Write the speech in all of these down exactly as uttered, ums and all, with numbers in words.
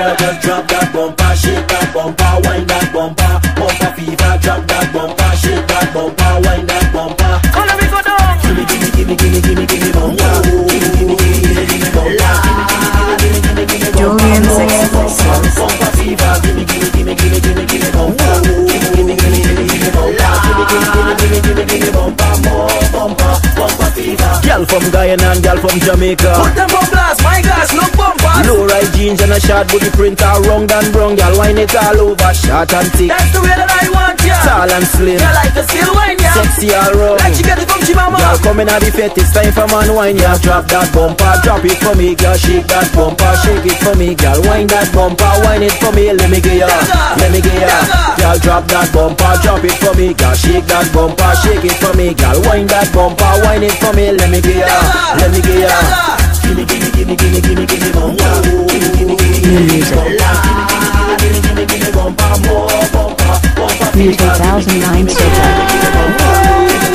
fever, just drop that bumper, shake that bumper, wind that bumper. Bumper fever, drop that bumper, shake that bumper, wind that bumper. Oh, let me go down. Gimme, gimme, gimme, gimme, gimme, gimme bumper. Gimme, gimme, gimme, gimme, gimme bumper. Gimme, gimme, gimme, gimme, gimme Julian bumper. six. Bumper fever, gimme, gimme, gimme, gimme, gimme, gimme bumper. Gimme, gimme, gimme, gimme, gimme bumper. Gimme, gimme, gimme, gimme, gimme, gimme bumper. More bumper, bumper fever. Girl from Guyana and girl from Jamaica. Put them on blast, my gosh, look bumper. Low right jeans and a short booty print, all round and brown. Girl wine it all over, short and thick. That's the way that I want ya. Tall and slim, You like to still wine ya. sexy all round. Like you get it from Chimama. Girl coming at the fete, it's time for man wine. Yeah, drop that bumper, drop it for me, girl. Shake that bumper, shake it for me, girl. Wine that bumper, wine it for me. Let me get ya, let me get ya. Girl, drop that bumper, drop it for me, girl. Shake that bumper, shake it for me, girl. Wine that bumper, wine it for me. Let me get ya, let me get ya. Gimme, gimme, gimme, gimme, gimme, gimme bumper. Gimme, gimme, gimme, gimme, gimme bumper. Gimme, gimme, gimme, gimme bumper. More bumper, bumper. New two thousand nine Soja.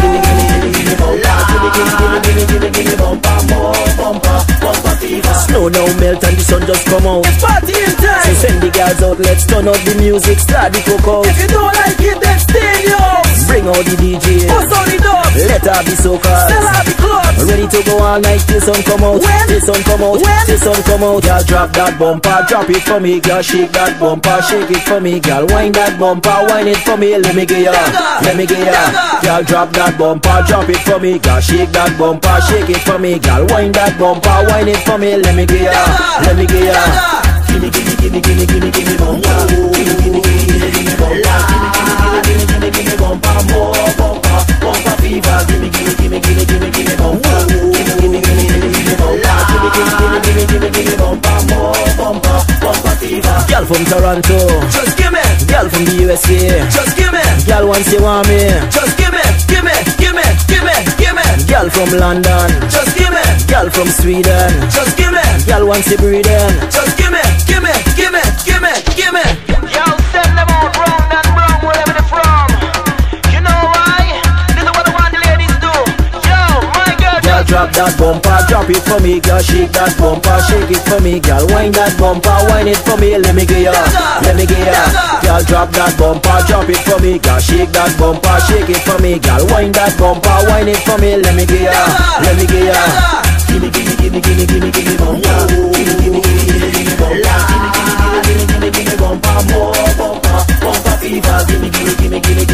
Snow now melt and the sun just come out. It's party in time. So send the girls out, let's turn up the music, start the cocoa. If you don't like it, then stay in your house. Bring out the D J, Bust out the dubs. let her be so Sell cold. out the clubs. Ready to go all night till sun come out. When? Till sun come out. When? Till sun come out. Girl, drop that bumper, drop it for me. Girl, shake that bumper, shake it for me. Girl, wind that bumper, wind it for me. Let me get ya, let me get ya. Girl, drop that bumper, drop it for me. Girl, shake that bumper, shake it for me. Girl, wind that bumper, wind it for me. Let me get ya, let me get ya. Gimme, gimme, gimme, gimme, gimme, gimme bumper. Gimme, gimme, gimme, gimme, gimme bumper. Gimme, gimme, gimme, gimme, gimme bumper. More bumper, bumper fever. Gimme, gimme, gimme, gimme, gimme, gimme bumper. Gimme, gimme, gimme, gimme, gimme bumper. Gimme, gimme, gimme, gimme, gimme, gimme bumper. More bumper, bumper fever. Girl from Toronto, Just give me. girl from the U S A. Just give me. Girl once you want me. Just give me. Give me. Give me. Give me. Give me. Girl from London, Just give me. girl from Sweden. Just give me. Girl once you breathing. Just give me. Give me. Give me. Give me. Give me. Yo, send them out round and round wherever they're from. You know why? This is what I want the ladies do. Yo, my girl, Girl, just drop that bumper, drop it for me. Girl, shake that bumper, shake it for me. Girl, wind that bumper, wind it for me. Let me get ya, let me get ya. Girl, drop that bumper, drop it for me. Girl, shake that bumper, shake it for me. Girl, wind that bumper, wind it for me. Let me get ya, let me get ya. Gimme, gimme, gimme, gimme, gimme, gimme bumper. Gimme, gimme, gimme, gimme, gimme bumper. Gimme, gimme, gimme, gimme, gimme, gimme bumper. More bumper, bumper fever. Gimme, gimme, gimme, gimme,